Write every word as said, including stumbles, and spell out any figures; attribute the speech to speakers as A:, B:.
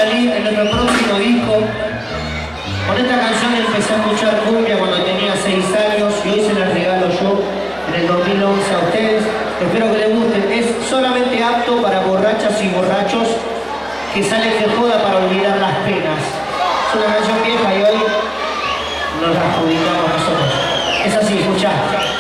A: salir en nuestro próximo disco. Con esta canción empecé a escuchar cumbia cuando tenía seis años y hoy se las regalo yo en el dos mil once a ustedes. Espero que les guste. Es solamente apto para borrachas y borrachos que salen de joda para olvidar las penas. Es una canción vieja y hoy nos la adjudicamos nosotros. Es así, escuchá.